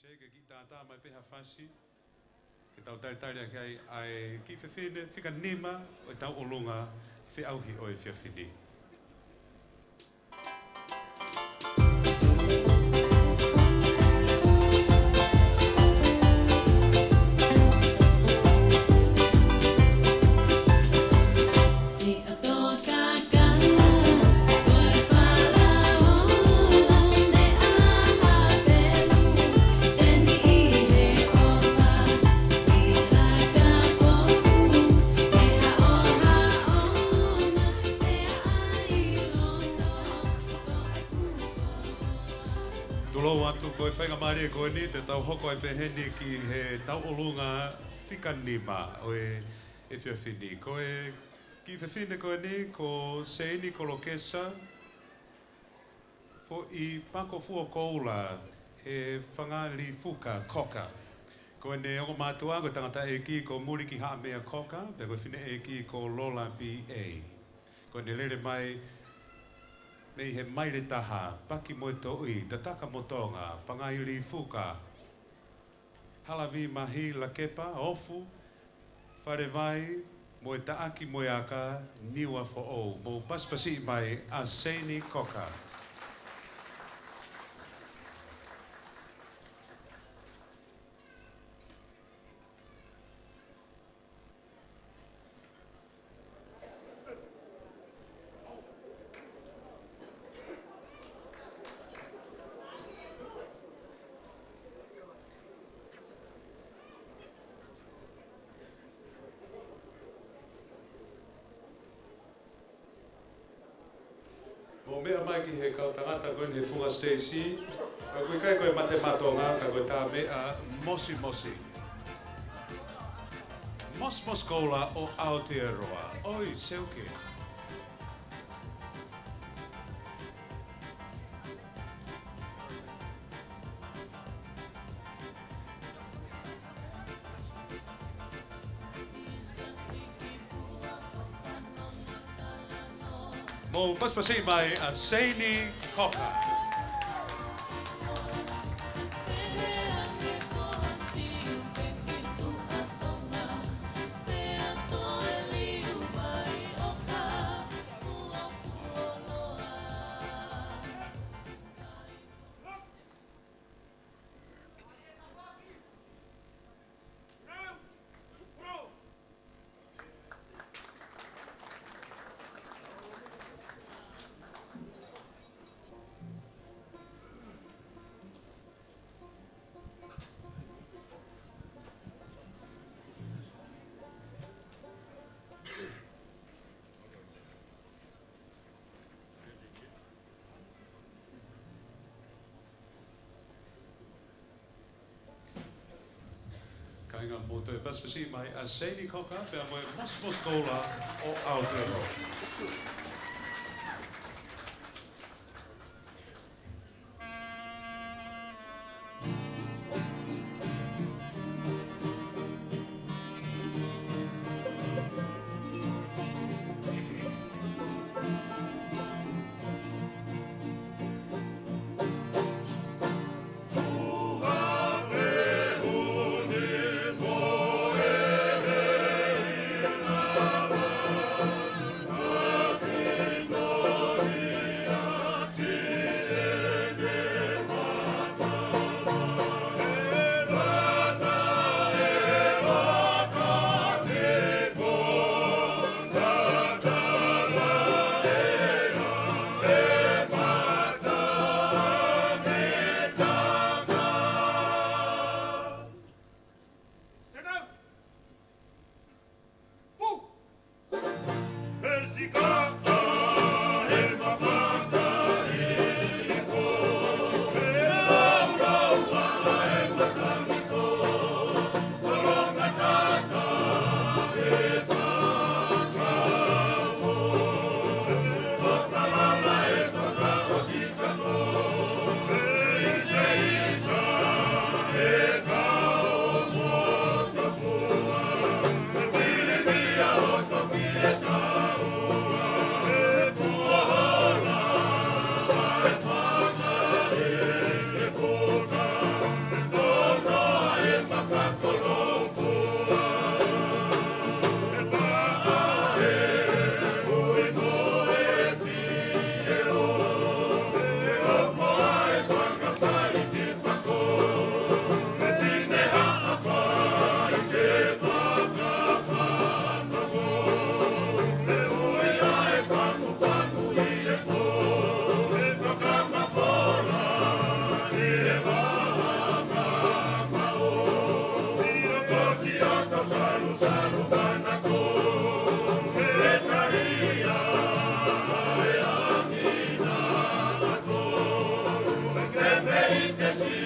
Se ke ki tātā mai peha whasi, ke tau taritari kai ai ki whewhine, whika nima o tau olunga, whi auhi o e whiawhini. Tolo atu koe whainga maari e koe ni, te tau hoko ai peheni ki he tau olunga whikanima o e whiawhini. Koe ki whiawhine koe ni, ko seini kolokesa, fo i pako fua koula he whangali fuka koka. Koe ne ongo mātua, koe tangata e ki ko Muriki haa mea koka, pe koe whine e ki ko Lola B.A. Koe ne lere mai, nei he maire taha, paki moe toi, ta taka motonga, pangairi fuka. Halavi mahi la kepa, ofu, whare vai, moe taaki moe aka, niwa fo o, mo paspasi mai a seini koka. Mo mea mai ki he kau tangata koe ni he funga Stacey. Ka koe kai koe mate matonga, ka koe tā mea mosi mosi. Mos mos koula o Aotearoa. Oi, seuke. Mo paspasi mai a seini koka. Kainga mo te paspasi mai a seini koka, pia moe mos koula o Aotearoa. Amen.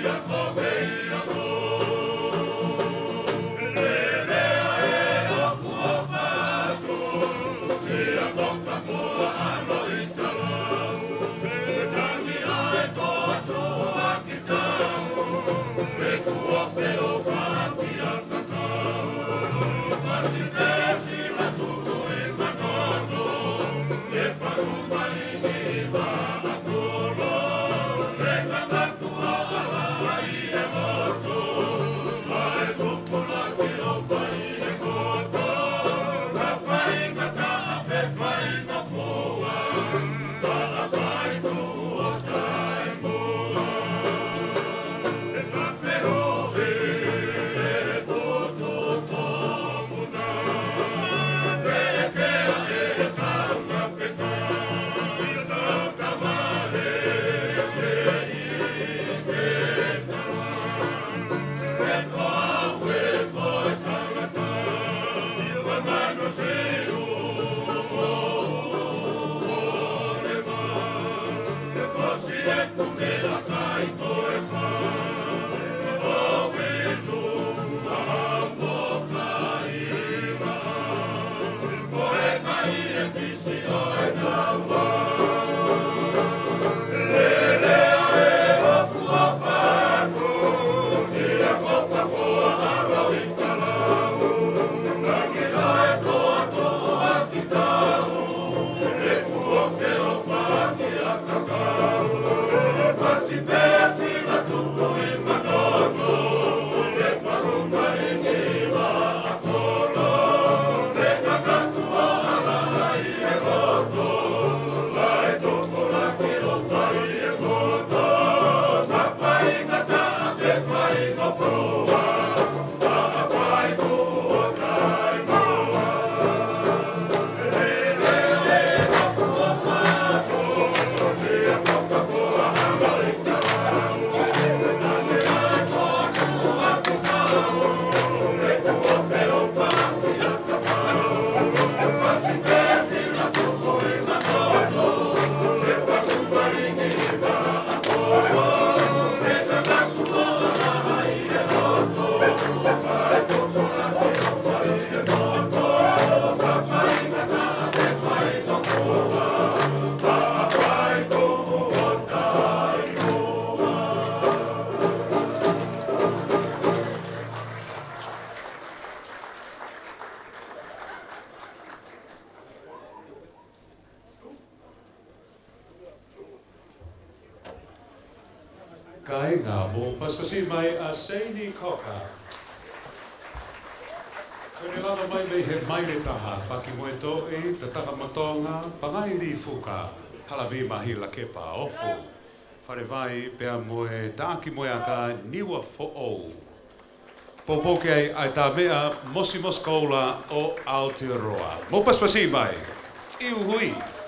Kainga mo paspasi mai a Seini Koka. Kone lava mai me he maile taha, paki moe to e te taka matonga, pangai li fuka, halavi mahi la kepa ofu. Whare vai pea moe tāki moe aka niwa fo o. Popoke ai tā mea mosi moskola o Aotearoa. Mo paspasi mai, iu hui.